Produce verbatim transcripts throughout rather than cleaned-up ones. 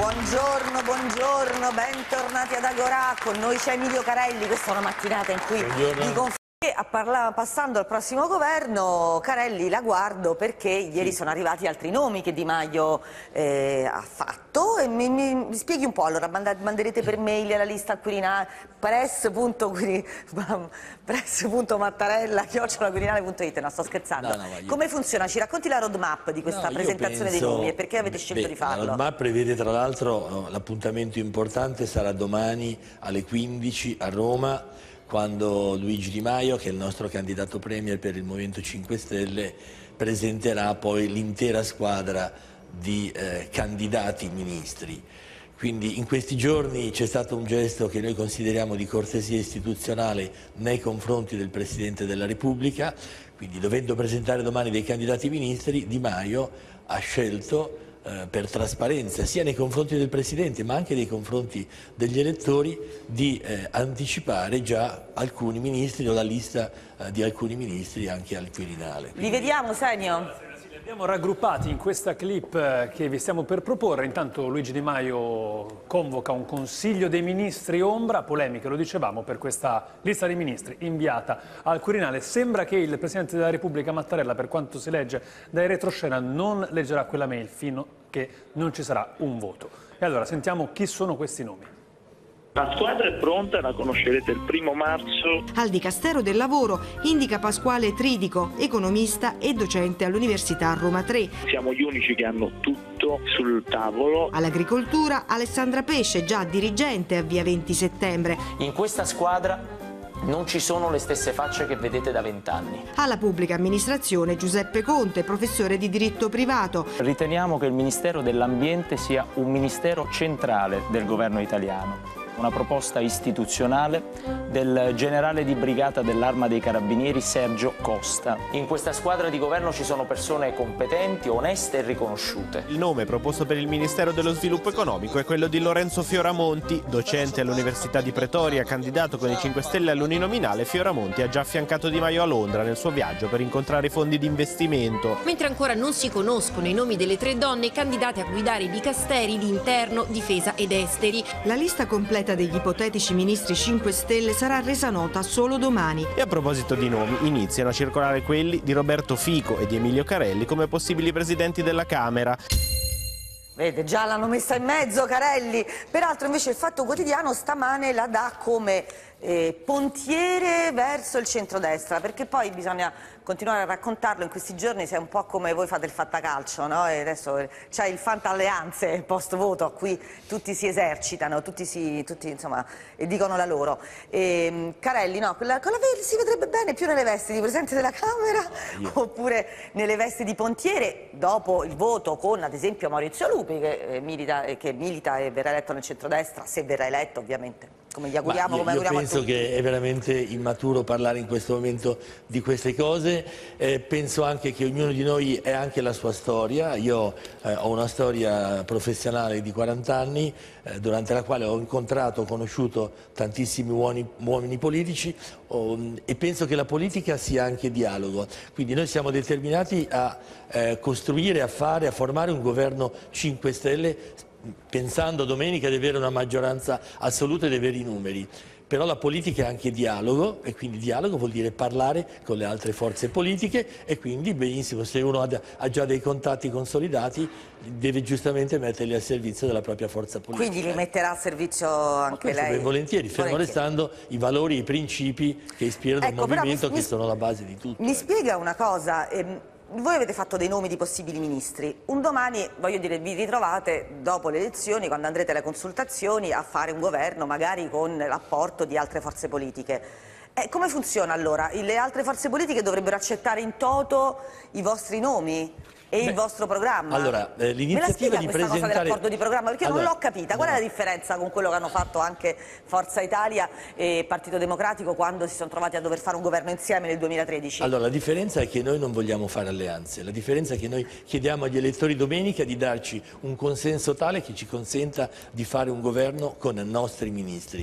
Buongiorno, buongiorno, bentornati ad Agorà. Con noi c'è Emilio Carelli. Questa è una mattinata in cui vi confermo che passando al prossimo governo, Carelli, la guardo perché ieri sì. sono arrivati altri nomi che Di Maio eh, ha fatto e mi, mi, mi spieghi un po'. Allora manderete per mail la lista al Quirinale, press punto mattarella chiocciola quirinale punto it. No, sto scherzando. No, no, io... Come funziona? Ci racconti la roadmap di questa no, presentazione penso... dei nomi e perché avete scelto Beh, di farlo? La roadmap prevede tra l'altro no, l'appuntamento importante sarà domani alle quindici a Roma, quando Luigi Di Maio, che è il nostro candidato premier per il Movimento cinque Stelle, presenterà poi l'intera squadra di eh, candidati ministri. Quindi in questi giorni c'è stato un gesto che noi consideriamo di cortesia istituzionale nei confronti del Presidente della Repubblica, quindi dovendo presentare domani dei candidati ministri, Di Maio ha scelto eh, per trasparenza sia nei confronti del Presidente ma anche nei confronti degli elettori di eh, anticipare già alcuni ministri o la lista eh, di alcuni ministri anche al Quirinale. Li vediamo, Senio? Li abbiamo raggruppati in questa clip che vi stiamo per proporre. Intanto Luigi Di Maio convoca un Consiglio dei Ministri ombra, polemiche, lo dicevamo, per questa lista dei ministri inviata al Quirinale. Sembra che il Presidente della Repubblica Mattarella, per quanto si legge dai retroscena, non leggerà quella mail fino a che non ci sarà un voto. E allora sentiamo chi sono questi nomi. La squadra è pronta, la conoscerete il primo marzo. Al Dicastero del Lavoro indica Pasquale Tridico, economista e docente all'Università Roma tre. Siamo gli unici che hanno tutto sul tavolo. All'Agricoltura Alessandra Pesce, già dirigente a Via venti Settembre. In questa squadra non ci sono le stesse facce che vedete da vent'anni. Alla Pubblica Amministrazione Giuseppe Conte, professore di diritto privato. Riteniamo che il Ministero dell'Ambiente sia un ministero centrale del governo italiano. Una proposta istituzionale del generale di brigata dell'Arma dei Carabinieri Sergio Costa. In questa squadra di governo ci sono persone competenti, oneste e riconosciute. Il nome proposto per il Ministero dello Sviluppo Economico è quello di Lorenzo Fioramonti, docente all'Università di Pretoria, candidato con i cinque Stelle all'uninominale. Fioramonti ha già affiancato Di Maio a Londra nel suo viaggio per incontrare fondi di investimento. Mentre ancora non si conoscono i nomi delle tre donne candidate a guidare i dicasteri di interno, difesa ed esteri. La lista completa degli ipotetici ministri cinque Stelle sarà resa nota solo domani. E a proposito di nomi, iniziano a circolare quelli di Roberto Fico e di Emilio Carelli come possibili presidenti della Camera. Vede, già l'hanno messa in mezzo Carelli. Peraltro invece il Fatto Quotidiano stamane la dà come eh, pontiere verso il centrodestra, perché poi bisogna continuare a raccontarlo in questi giorni, se è un po' come voi fate il fantacalcio, no? E adesso c'è il Fantalleanze post voto a cui tutti si esercitano, tutti, si, tutti insomma, e dicono la loro. E, Carelli, no, quella, quella si vedrebbe bene più nelle vesti di Presidente della Camera Io. oppure nelle vesti di pontiere dopo il voto con ad esempio Maurizio Lupi che, eh, milita, eh, che milita e verrà eletto nel centrodestra, se verrà eletto ovviamente. Come gli auguriamo, io, come io auguriamo penso a tutti. che è veramente immaturo parlare in questo momento di queste cose. Eh, penso anche che ognuno di noi è anche la sua storia. Io eh, ho una storia professionale di quaranta anni eh, durante la quale ho incontrato, ho conosciuto tantissimi uomini, uomini politici oh, e penso che la politica sia anche dialogo. Quindi noi siamo determinati a eh, costruire, a fare, a formare un governo cinque Stelle pensando domenica di avere una maggioranza assoluta e di avere i numeri. Però la politica è anche dialogo e quindi dialogo vuol dire parlare con le altre forze politiche e quindi benissimo, se uno ha, ha già dei contatti consolidati deve giustamente metterli al servizio della propria forza politica. Quindi li metterà a servizio anche lei? Volentieri, fermo restando i valori e i principi che ispirano ecco, il movimento mi, che mi, sono la base di tutto. Mi spiega una cosa, ehm, voi avete fatto dei nomi di possibili ministri, un domani, voglio dire, vi ritrovate dopo le elezioni, quando andrete alle consultazioni, a fare un governo magari con l'apporto di altre forze politiche. Eh, come funziona allora? Le altre forze politiche dovrebbero accettare in toto i vostri nomi? E Beh, il vostro programma? Allora, eh, l'iniziativa di presentare... cosa dell'accordo di programma? Perché allora, non l'ho capita. Qual no. è la differenza con quello che hanno fatto anche Forza Italia e Partito Democratico quando si sono trovati a dover fare un governo insieme nel duemilatredici? Allora, la differenza è che noi non vogliamo fare alleanze. La differenza è che noi chiediamo agli elettori domenica di darci un consenso tale che ci consenta di fare un governo con i nostri ministri.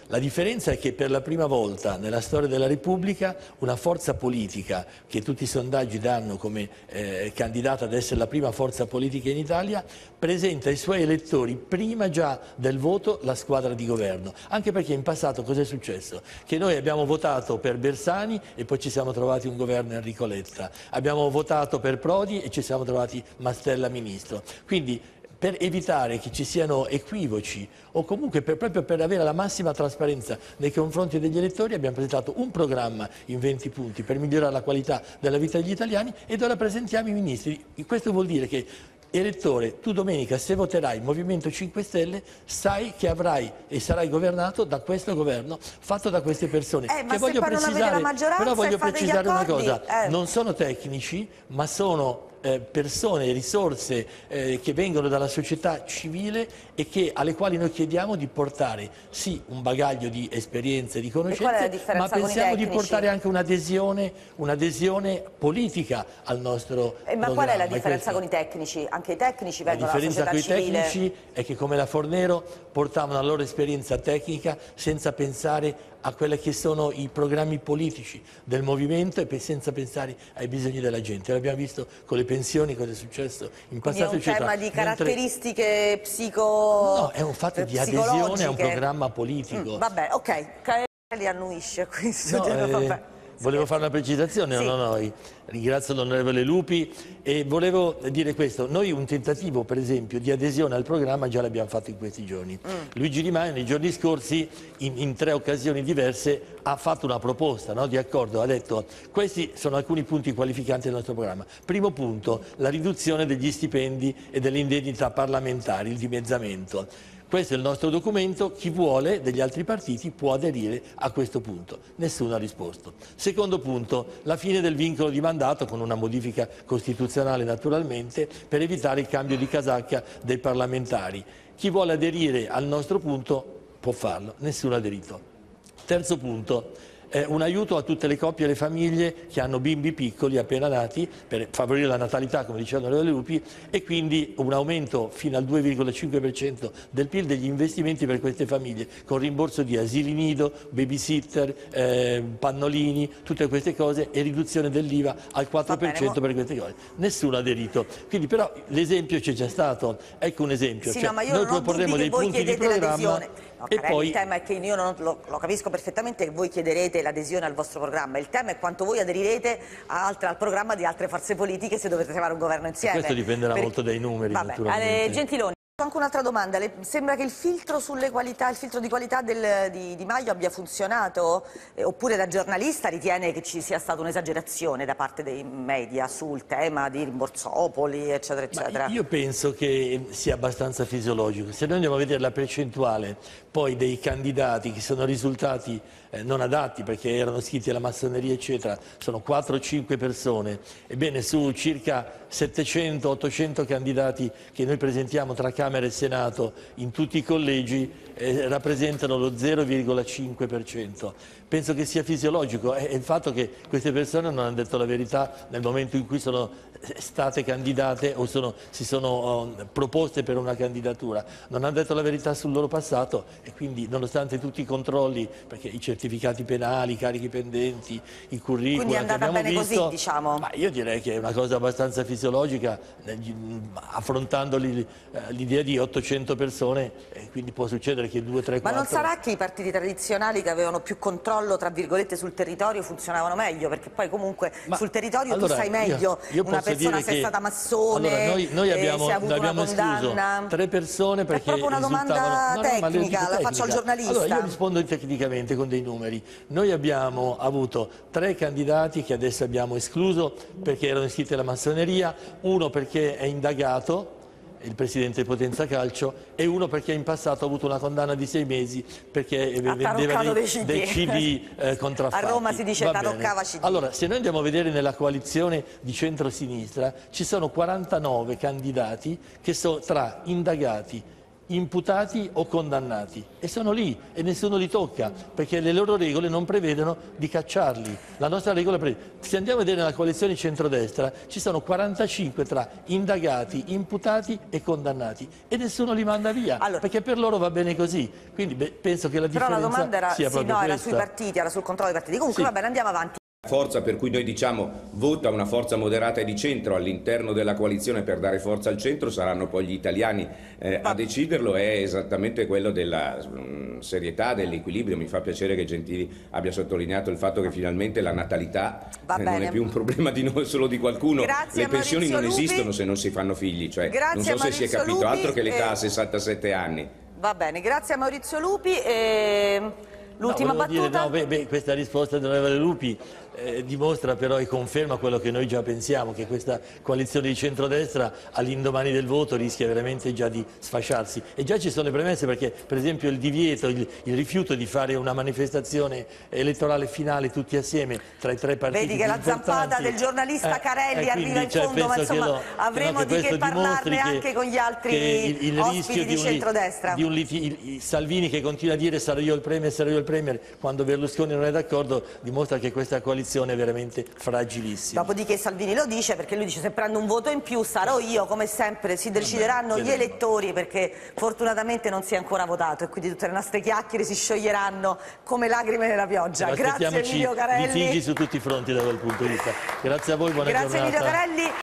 La differenza è che per la prima volta nella storia della Repubblica una forza politica, che tutti i sondaggi danno come eh, candidata ad essere la prima forza politica in Italia, presenta ai suoi elettori prima già del voto la squadra di governo. Anche perché in passato cosa è successo? Che noi abbiamo votato per Bersani e poi ci siamo trovati un governo Enrico Letta. Abbiamo votato per Prodi e ci siamo trovati Mastella ministro. Quindi per evitare che ci siano equivoci o comunque per, proprio per avere la massima trasparenza nei confronti degli elettori, abbiamo presentato un programma in venti punti per migliorare la qualità della vita degli italiani ed ora presentiamo i ministri. Questo vuol dire che, elettore, tu domenica se voterai Movimento cinque Stelle sai che avrai e sarai governato da questo governo fatto da queste persone. Eh, ma che se voglio poi non avete la precisare, maggioranza però voglio e fate gli precisare una accordi, cosa, eh. non sono tecnici ma sono Eh, persone, risorse eh, che vengono dalla società civile e che, alle quali noi chiediamo di portare sì un bagaglio di esperienze e di conoscenze, ma pensiamo di portare anche un'adesione un'adesione politica al nostro eh, ma programma. qual è la differenza questo... con i tecnici? Anche i tecnici vengono dalla dalla società civile. La differenza con i civile. tecnici è che, come la Fornero, portavano la loro esperienza tecnica senza pensare a quelli che sono i programmi politici del movimento e senza pensare ai bisogni della gente. L'abbiamo visto con le pensioni, cosa è successo in passato. Quindi è un tema di caratteristiche Mentre... psico... No, è un fatto di adesione a un programma politico. Mm, vabbè, ok, Carelli annuisce a questo. No, genere, eh, vabbè. Volevo fare una precisazione, sì. no, no, no, ringrazio l'onorevole Lupi e volevo dire questo, noi un tentativo per esempio di adesione al programma già l'abbiamo fatto in questi giorni. Mm. Luigi Di Maio nei giorni scorsi in, in tre occasioni diverse ha fatto una proposta, no, di accordo, ha detto questi sono alcuni punti qualificanti del nostro programma. Primo punto, la riduzione degli stipendi e delle indennità parlamentari, il dimezzamento. Questo è il nostro documento, chi vuole degli altri partiti può aderire a questo punto. Nessuno ha risposto. Secondo punto, la fine del vincolo di mandato con una modifica costituzionale naturalmente per evitare il cambio di casacca dei parlamentari. Chi vuole aderire al nostro punto può farlo, nessuno ha aderito. Terzo punto. Eh, un aiuto a tutte le coppie e le famiglie che hanno bimbi piccoli appena nati per favorire la natalità, come diceva l'onorevole Lupi, e quindi un aumento fino al due virgola cinque per cento del P I L degli investimenti per queste famiglie, con rimborso di asili nido, babysitter, eh, pannolini, tutte queste cose, e riduzione dell'I V A al quattro per cento per queste cose. Nessuno ha aderito. Quindi però l'esempio c'è già stato. Ecco un esempio. Sì, cioè, no, ma io noi non ho proporremo dubbi dei che voi punti di chiedete programma No, e Carelli, poi... il tema è che io non lo, lo capisco perfettamente che voi chiederete l'adesione al vostro programma, il tema è quanto voi aderirete a altre, al programma di altre forze politiche se dovete trovare un governo insieme. Questo dipenderà per... molto dai numeri. Vabbè, naturalmente. Eh, Gentiloni, anche un'altra domanda, le sembra che il filtro sulle qualità, il filtro di qualità del, di, di Maio abbia funzionato? Eh, oppure da giornalista ritiene che ci sia stata un'esagerazione da parte dei media sul tema di rimborsopoli, eccetera, eccetera? Ma io penso che sia abbastanza fisiologico. Se noi andiamo a vedere la percentuale poi dei candidati che sono risultati eh, non adatti perché erano iscritti alla massoneria, eccetera, sono quattro o cinque persone. Ebbene, su circa settecento ottocento candidati che noi presentiamo tra Camera e Senato in tutti i collegi eh, rappresentano lo zero virgola cinque per cento. Penso che sia fisiologico, è il fatto che queste persone non hanno detto la verità nel momento in cui sono state candidate o sono, si sono uh, proposte per una candidatura, non hanno detto la verità sul loro passato e quindi, nonostante tutti i controlli, perché i certificati penali, i carichi pendenti, i curricula Quindi è andata che abbiamo bene visto, così, diciamo? ma io direi che è una cosa abbastanza fisiologica, affrontando l'idea di ottocento persone, e quindi può succedere che due, tre, quattro... Ma non sarà che i partiti tradizionali che avevano più controllo, tra virgolette, sul territorio funzionavano meglio? Perché poi comunque Ma sul territorio allora, tu sai meglio io, io una persona se è stata massone, allora, noi, noi abbiamo, eh, se ha avuto abbiamo una escluso condanna. tre persone perché è proprio una domanda risultavano... no, no, tecnica, no, la faccio al giornalista. Allora io rispondo tecnicamente con dei numeri. Noi abbiamo avuto tre candidati che adesso abbiamo escluso perché erano iscritti alla massoneria, uno perché è indagato, il presidente di Potenza Calcio, e uno perché in passato ha avuto una condanna di sei mesi perché vendeva dei, dei C D, dei C D eh, contraffatti. A Roma si dice taroccava C D. Allora, se noi andiamo a vedere nella coalizione di centrosinistra ci sono quarantanove candidati che sono tra indagati, imputati o condannati e sono lì e nessuno li tocca perché le loro regole non prevedono di cacciarli. La nostra regola prevede. Se andiamo a vedere nella coalizione centrodestra ci sono quarantacinque tra indagati, imputati e condannati e nessuno li manda via Allora, perché per loro va bene così. Quindi beh, penso che la però differenza la domanda era, sia sì, proprio no, era questa. sui partiti, era sul controllo dei partiti. Comunque Sì. va bene, andiamo avanti. La forza per cui noi diciamo vota una forza moderata e di centro all'interno della coalizione per dare forza al centro, saranno poi gli italiani eh, a deciderlo, è esattamente quello della mh, serietà, dell'equilibrio. Mi fa piacere che Gentili abbia sottolineato il fatto che finalmente la natalità eh, non è più un problema di noi, solo di qualcuno. Grazie. Le pensioni non Lupi. esistono se non si fanno figli, cioè, Grazie, non so se si è capito, Lupi. altro che l'età eh... a sessantasette anni. Va bene, grazie a Maurizio Lupi. E... L'ultima no, battuta? Dire, no, beh, beh, questa risposta dell'onorevole Lupi eh, dimostra però e conferma quello che noi già pensiamo, che questa coalizione di centrodestra all'indomani del voto rischia veramente già di sfasciarsi. E già ci sono le premesse perché per esempio il divieto, il, il rifiuto di fare una manifestazione elettorale finale tutti assieme tra i tre partiti. Vedi che la zampata del giornalista eh, Carelli eh, arriva in cioè, fondo, ma insomma lo, avremo no, di che parlarne che, anche con gli altri il, il ospiti di, di, un, centrodestra. Di un liti, il, il Salvini che continua a dire sarò io il premier, sarò io il premier, quando Berlusconi non è d'accordo dimostra che questa coalizione è veramente fragilissima. Dopodiché Salvini lo dice perché lui dice se prendo un voto in più sarò io, come sempre si decideranno Vabbè, gli elettori perché fortunatamente non si è ancora votato e quindi tutte le nostre chiacchiere si scioglieranno come lacrime nella pioggia. Grazie Emilio Carelli. Litigi su tutti i fronti da quel punto di vista. Grazie a voi, buona Grazie giornata. Emilio Carelli.